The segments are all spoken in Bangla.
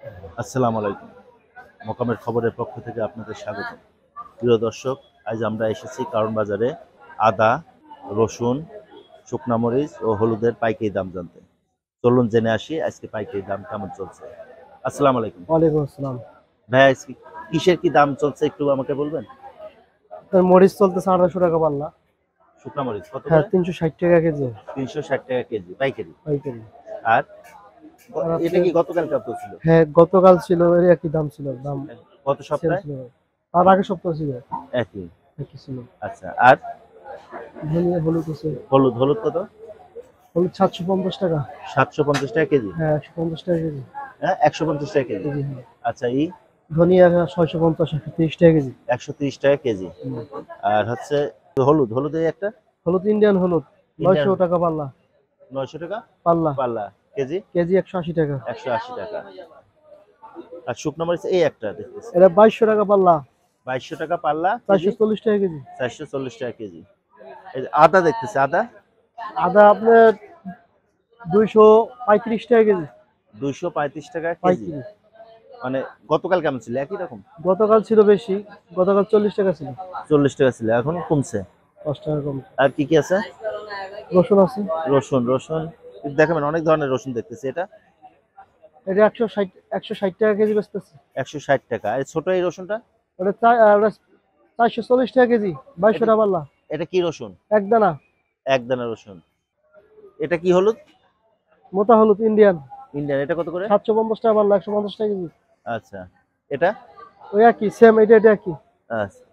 আসসালামু আলাইকুম। মোকামের খবরের পক্ষ থেকে আপনাদের স্বাগত। প্রিয় দর্শক, আজ আমরা এসেছি কারণ বাজারে আদা, রসুন, শুকনা মরিচ ও হলুদের পাইকারি দাম জানতে। চলুন জেনে আসি আজকে পাইকারি দাম কেমন চলছে। আসসালামু আলাইকুম। ওয়ালাইকুম আসসালাম। ভাই, আজকে কিসের কি দাম চলছে একটু আমাকে বলবেন? আপনার মরিচ চলতেছে 1800 টাকা পাল্লা। শুকনা মরিচ কত হ্যাঁ, করে? 360 টাকা কেজি 360 টাকা কেজি পাইকারি। পাইকারি। আর আর এটা আপনার কি গতকাল কত ছিল? হ্যাঁ, গতকাল ছিল এর একই দাম ছিল, দাম গত সেম সপ্তাহে ছিল। আর আগের সপ্তাহ ছিল একই। একই ছিল। আচ্ছা, আর ধনিয়া হলুদ আছে, হলুদ হলুদ কত? হলুদ 750 টাকা। 750 টাকা কেজি। হ্যাঁ, 150 টাকা কেজি হ্যাঁ, 150 টাকা কেজি। কেজি হ্যাঁ। আচ্ছা, ই ধনিয়া 650, 130 টাকা কেজি। 130 টাকা কেজি। হুম। আর হচ্ছে হলুদ হলুদ এই একটা হলুদ ইন্ডিয়ান হলুদ ইন্ডিয়ান 900 টাকা পাল্লা। 900 টাকা পাল্লা পাল্লা। কেজি কেজি 180 টাকা। 180 টাকা। আর শুকনো মরিচ এই একটা দেখতেছি এটা 2200 টাকা পাল্লা, 2200 টাকা পাল্লা কেজি। 440 টাকা কেজি। 440 টাকা কেজি। এই যে আদা দেখতেছি, আদা আদা আপনার 235 টাকা কেজি 235 টাকা কেজি। পাইকারি। মানে গতকাল কেমন ছিল? একই রকম? গতকাল ছিল বেশি, গতকাল 40 টাকা ছিল। 40 টাকা ছিল, এখন কমছে। 10 টাকা কম। আর কি কি আছে? রসুন আছে, রসুন রসুন দেখাবেন, অনেক ধরনের রসুন দেখতেছি। এটা এটা 160 টাকা কেজি বেচতেছে। 160 টাকা। আর ছোট এই রসুনটা? ওটা 440 টাকা কেজি, এটা 2200 টাকা পাল্লা। এটা কি রসুন? এক দানা এক দানা রসুন। এটা কি হলুদ? মোটা হলুদ ইন্ডিয়ান, ইন্ডিয়ান। এটা কত করে? 750 টাকা পাল্লা, 150 টাকা কেজি। আচ্ছা, এটা ওই একই সেম, এটা একই। আচ্ছা।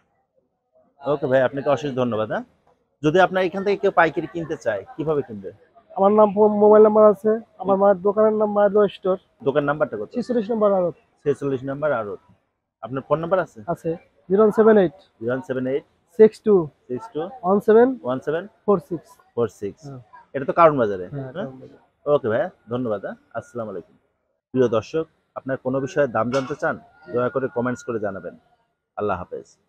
ওকে ভাই, আপনাকে অশেষ ধন্যবাদ। হ্যাঁ, যদি আপনার এখান থেকে কেউ পাইকারি কিনতে চায় কিভাবে কিনবে? আমার নাম, মোবাইল নাম্বার আছে, আমার মায়ের দোকানের নাম মায়ের স্টোর, দোকান নাম্বারটা কত? 46 নম্বর আড়ত 46 নাম্বার। আর আপনার ফোন নাম্বার আছে? আছে, 078 078 62 62 17 17 46। 46। হ্যাঁ এটা তো কারণ বাজারে। হ্যাঁ হ্যাঁ, ওকে ভাইয়া, ধন্যবাদ। হ্যাঁ, আসসালামু আলাইকুম। প্রিয় দর্শক, আপনার কোনো বিষয়ে দাম জানতে চান, দয়া করে কমেন্টস করে জানাবেন। আল্লাহ হাফেজ।